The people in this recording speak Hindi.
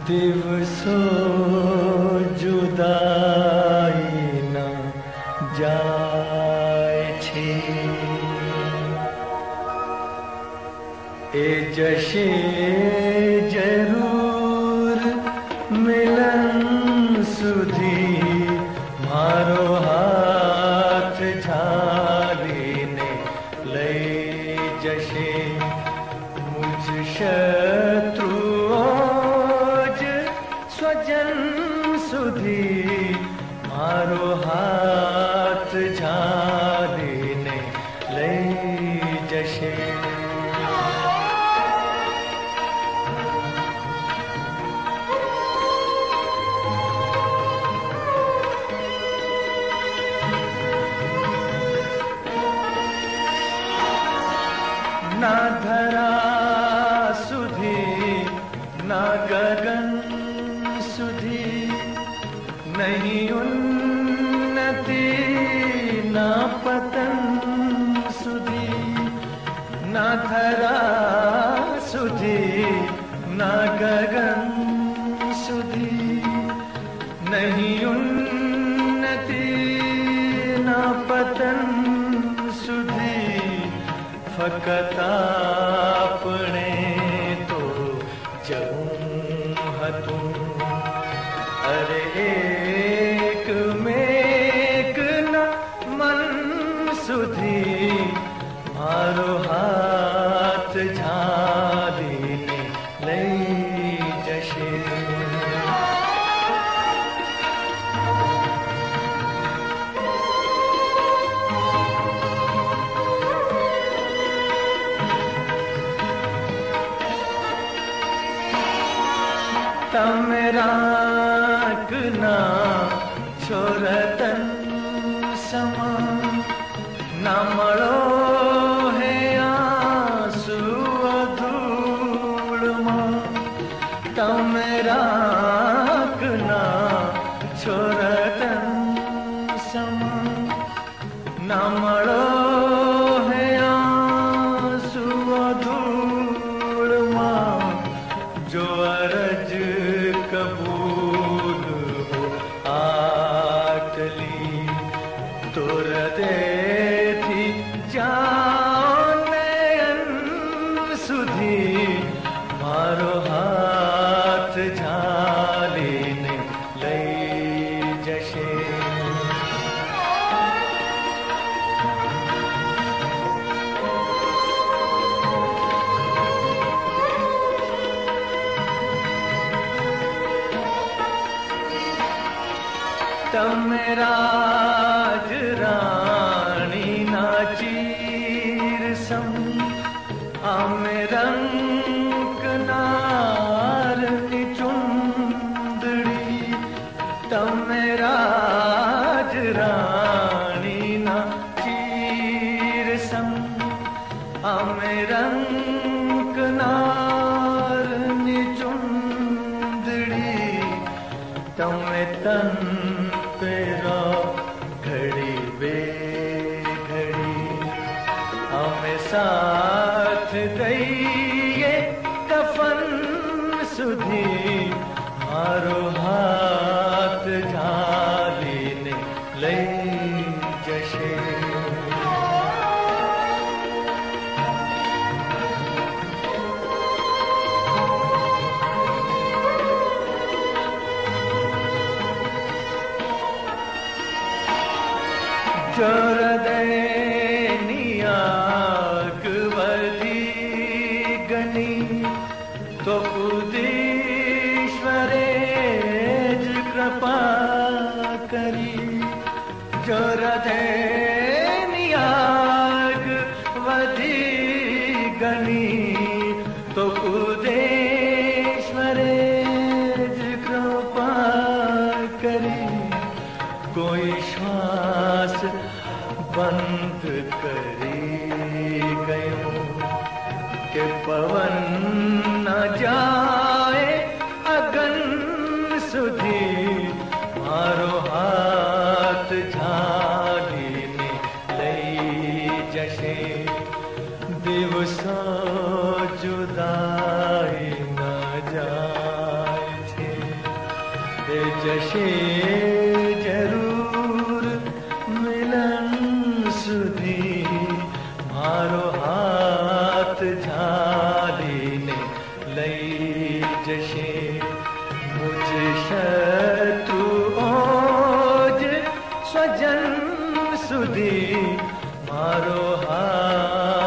दिवसो जुदाई न जाय छे, ए जशे जरूर मिलन सुधी मारो हाथ झालीने लई जशे मुझ शत्रुओ स्वजन सुधी मारो हाथ झालीने लई जशे। ना धरा सुधी ना गगन सुधी नहीं उन्नति ना पतन सुधी, ना धरा सुधी ना गगन सुधी नहीं उन्नति ना पतन सुधी, फकत आपणे तो जऊं हतूं अरे एक मेक न मन सुधी मारो हाथ झालीने लई जशे। तमेरा ना छोरतन समा ना मळो है आंसू धूळमा, तमेरा ना छोरतन समा ना मळो है आंसू धूळमा, जो अरज कबूल हो आटली तोर दे थी जान सुधी मारो हाथ झालीने लई जशे। तमेरा रानी ना चीर सम आमे रंग नार चुंदड़ी, तमेरा रानी ना चीर सम आमे रंग नार चुंदड़ी, तमे तन तेरा घड़ी बे घड़ी हमें साथ दइए कफन सुधी मारो हाथ झालीने लई जशे। जोर दैनियाग वधी गनी तो खुदीश्वरे कृपा करी, जोर दैनियाग वधी गनी तो खुदीश्वरे कृपा करी, कोई श्वास बंद करी गयो के पवन न जाए अगन सुधी मारो हाथ झालीने लई जशे। दिवसो जुदाई न जाए छे। થશે જરૂર મિલન સુધી મારો હાથ ઝાલીને લઈ જશે મુझ શત્રુઓ જ સ્વજન સુધી મારો હાથ